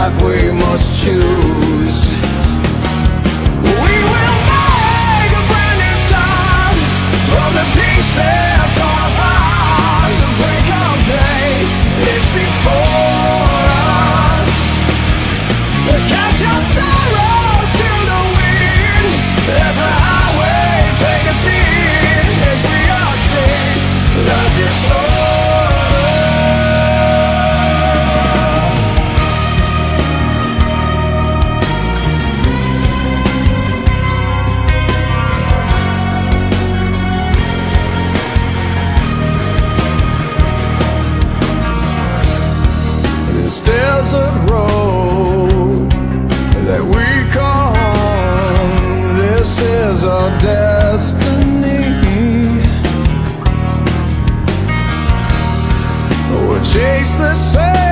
life we must choose. We will make a brand new start from the pieces of our the break of day is before us. Cast your sorrows to the wind, let the highway take a seat as we all speak the disorder. This desert road that we call home, this is our destiny. We'll chase the same